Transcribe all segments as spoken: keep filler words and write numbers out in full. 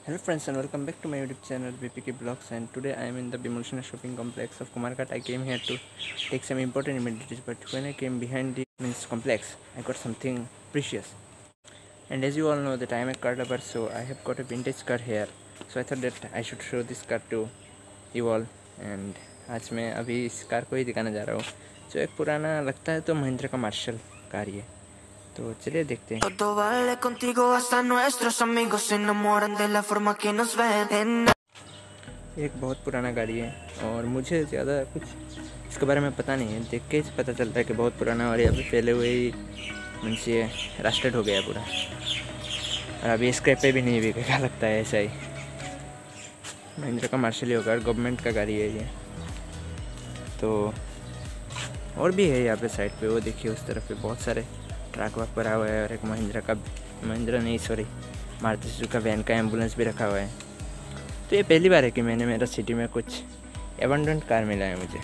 Hello friends and welcome back to my YouTube channel B P K Vlogs, and today I am in the Bimulsion shopping complex of Kumarghat. I came here to take some important images, but when I came behind the means complex, I got something precious. And as you all know that I am a car lover, so I have got a vintage car here. So I thought that I should show this car to you all. And आज मैं अभी इस car को ही दिखाने जा रहा हूँ, जो एक पुराना लगता है तो महिंद्रा का मार्शल कार ही है। तो चलिए देखते हैं। Todo vale contigo, hasta nuestros amigos se enamoran de la forma que nos ven. एक बहुत पुराना गाड़ी है और मुझे ज़्यादा कुछ इसके बारे में पता नहीं है, देख के ही पता चलता है कि बहुत पुराना है और अभी पहले हुए ही मीन्स ये रस्टेड हो गया पूरा, और अभी स्क्रैप पे भी नहीं बिकेगा लगता है। ऐसा ही महिंद्रा का मार्शल ही होगा, गवर्नमेंट का गाड़ी है ये। तो और भी है यहाँ पे साइड पे, वो देखिए उस तरफ पे बहुत सारे ट्रक वर्क भरा हुआ है, और एक महिंद्रा का महिंद्रा नहीं सॉरी मारुति सुजुकी का वैन का एम्बुलेंस भी रखा हुआ है। तो ये पहली बार है कि मैंने मेरा सिटी में कुछ एबंडेंट कार मिला है मुझे।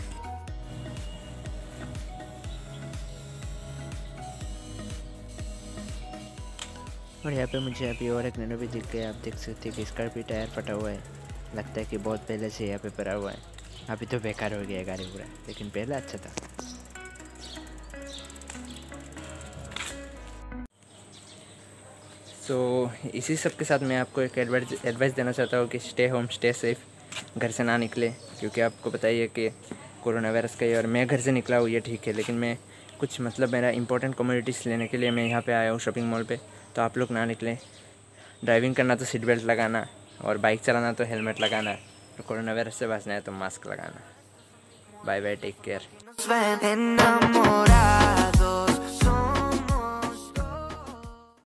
और यहाँ पे मुझे अभी और एक नैनो भी दिख गया। आप देख सकते हैं कि इसका भी टायर फटा हुआ है, लगता है कि बहुत पहले से यहाँ पे पड़ा हुआ है। अभी तो बेकार हो गया है गाड़ी पूरा, लेकिन पहले अच्छा था। सो so, इसी सब के साथ मैं आपको एक एडवाइस एडवाइस देना चाहता हूँ कि स्टे होम स्टे सेफ, घर से ना निकले, क्योंकि आपको पता ही है कि कोरोना वायरस का ही। और मैं घर से निकला हूँ ये ठीक है, लेकिन मैं कुछ मतलब मेरा इंपॉर्टेंट कमोडिटीज़ लेने के लिए मैं यहाँ पे आया हूँ शॉपिंग मॉल पे। तो आप लोग ना निकलें, ड्राइविंग करना तो सीट बेल्ट लगाना, और बाइक चलाना तो हेलमेट लगाना, और कोरोना वायरस से बचना है तो मास्क लगाना। Bye bye, take care.